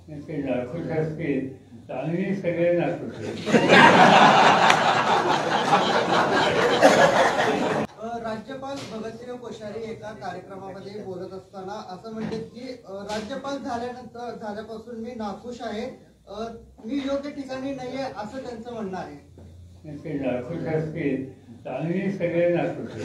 ते नाखुश असतील चांगली सगळे नाखुश. राज्यपाल भगतसिंह कोश्यारी एका कार्यक्रमामध्ये बोलत असताना असं म्हणतात की राज्यपाल झाल्यापासून मी नाखुश आहे, मी योग्य ठिकाणी नाहीये असं त्यांचं म्हणणं आहे. ते नाखुश असतील चांगली सगळे नाखुश.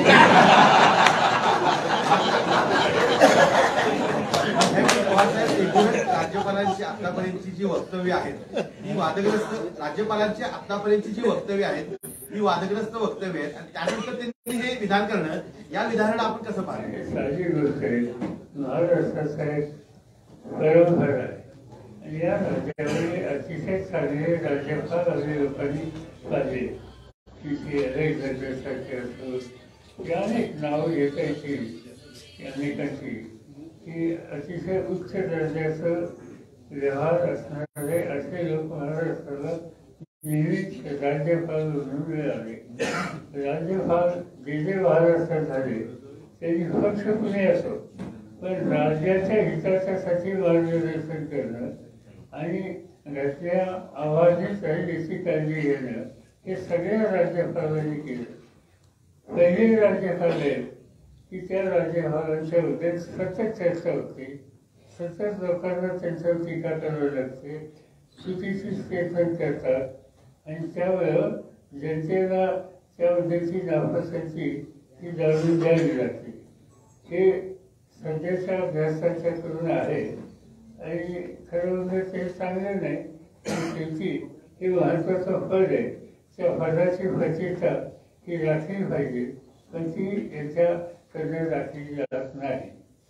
राज्यपालांची आतापर्यंतची जी वक्तव्य आहेत ही वादग्रस्त, राज्यपालांची आतापर्यंतची जी वक्तव्य आहेत ही वादग्रस्त वक्तव्य आहेत आणि त्यानंतर त्यांनी हे विधान करणं, या विधानाला आपण कसं पाहिजे? साहजिक गोष्ट आहे. महाराष्ट्राचा एक परंपरा आहे आणि या राज्यामध्ये अतिशय चांगले राज्यपाल आपल्या लोकांनी पाहिजे की अलेक्झांडरसारखे असो या अनेक नावं घेता येतील अनेकांची की अतिशय उच्च दर्जाचं व्यवहार असणारे असे लोक महाराष्ट्राला नेहमीच राज्यपाल म्हणून मिळाले. राज्यपाल जे जे महाराष्ट्रात झाले त्यांनी पक्ष कुणी असो पण राज्याच्या हितासाठी मार्गदर्शन करणं आणि राज्या आवाजीत राहील याची काळजी घेणं हे सगळ्या राज्यपालांनी केलं. पहिले राज्यपाल आहेत की त्या राज्यपालांच्याबद्दल सतत चर्चा होते, सतत लोकांना त्यांच्यावर टीका करावी लागते, चुकीची स्टेटमेंट करतात आणि त्यावेळेला जनतेला त्याबद्दलची नापसंती ही जाणून द्यावी लागते. हे सध्याच्या अभ्यासाच्याकडून आहे आणि खरं म्हणजे ते चांगलं नाही. शेवटी हे महत्त्वाचं फळ आहे. त्या फळाची फजिता ही राखली पाहिजे पण ती याच्याकडनं राखली जात नाही.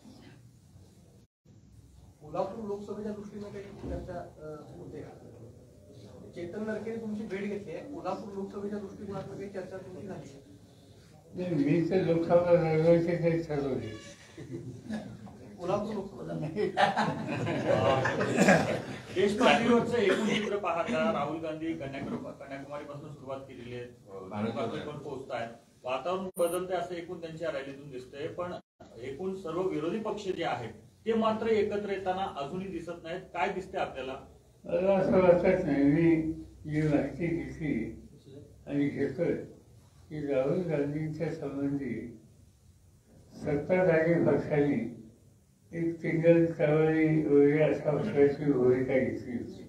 कोल्हापूर लोकसभेच्या दृष्टीने काही चर्चा होते का? चेतन नरकेने तुमची भेट घेतली आहे, कोल्हापूर लोकसभेच्या दृष्टिकोनातून काही चर्चा तुमची झाली? नाही, मी तर लोकसभा लढवायचे ते ठरवले. कोल्हापूर लोकसभा देश पातळीवरचं एकूण चित्र पाहता राहुल गांधी कन्याकुमारीपासून सुरुवात केलेली आहे, भारताकडे पण पोहोचत आहेत, वातावरण बदलते असं एकूण त्यांच्या रॅलीतून दिसतंय. पण एकूण सर्व विरोधी पक्ष जे आहेत ते मात्र एकत्र येताना अजूनही दिसत नाहीत. काय दिसते आपल्याला? मला असं वाटत नाही. मी जी माहिती घेतली आणि घेतोय की राहुल गांधींच्या संबंधी सत्ताधारी पक्षाने एक सिंगल चळवळी वगैरे अशा पक्षाची भूमिका घेतली होती.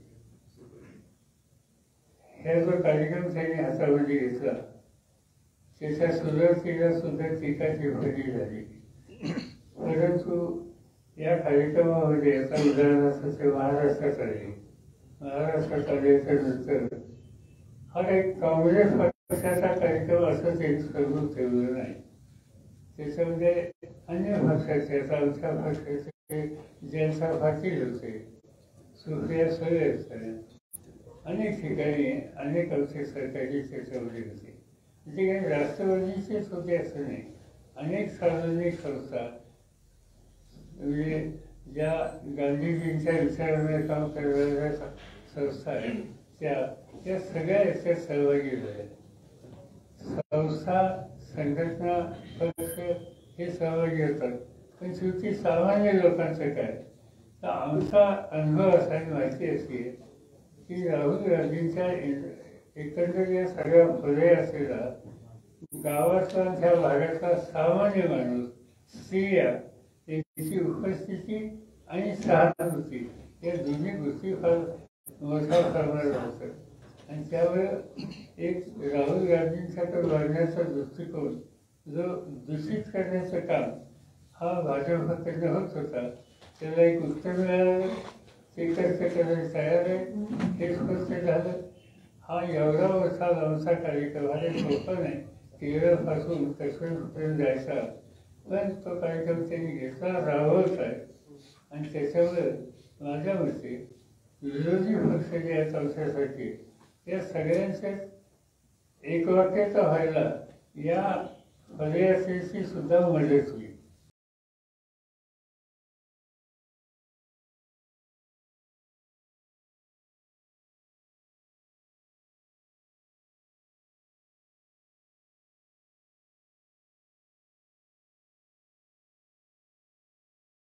ह्या जो कार्यक्रम त्यांनी हातामध्ये घेतला त्याच्या सुरुवातीला सुद्धा टीका टिप्पणी झाली. परंतु या कार्यक्रमामध्ये आता उदाहरणार्थ ते महाराष्ट्रात आले. महाराष्ट्रात आल्याच्या नंतर हा एक काँग्रेस पक्षाचा कार्यक्रम असं त्यांनी करून ठेवलं नाही. त्याच्यामध्ये अन्य पक्षाचे आता आमच्या पक्षाचे जयंत पाटील होते, सुप्रिया सुळे होते, अनेक ठिकाणी अनेक आमचे सरकारी त्याच्यामध्ये होते. म्हणजे काही राष्ट्रवादीचेच होते असं नाही. अनेक सार्वजनिक संस्था म्हणजे ज्या गांधीजींच्या विचाराने काम करणाऱ्या संस्था आहेत त्या सगळ्या याच्यात सहभागी झाल्या. संस्था, संघटना, पक्ष हे सहभागी होतात. पण शेवटी सामान्य लोकांचं काय तर आमचा अनुभव असा माहिती अशी आहे की राहुल गांधींच्या एकंदर या सगळ्या पर्याय असलेला गावातला त्या भागातला सामान्य माणूस, स्त्रिया त्यांची उपस्थिती आणि सहानुभूती या दोन्ही गोष्टी फार मोठ्या प्रमाणात होतात. आणि त्यामुळे एक राहुल गांधींसाठी वाढण्याचा दृष्टिकोन जो दूषित करण्याचं काम हा भाजपकडनं होत होता त्याला एक उत्तर मिळालं. ते कसं करायला तयार आहे हे स्पष्ट झालं. हा एवढा मोठा लांबचा कार्यक्रम हा सोपा नाही. केरळपासून काश्मीरपर्यंत जायचा पण तो कार्यक्रम त्यांनी घेतला, राबवत आहे. आणि त्याच्यामुळे माझ्या मते विरोधी पक्ष जे आहेत आमच्यासाठी या सगळ्यांचे एकवाक्यता व्हायला या पर्यायाची सुद्धा मदत होईल.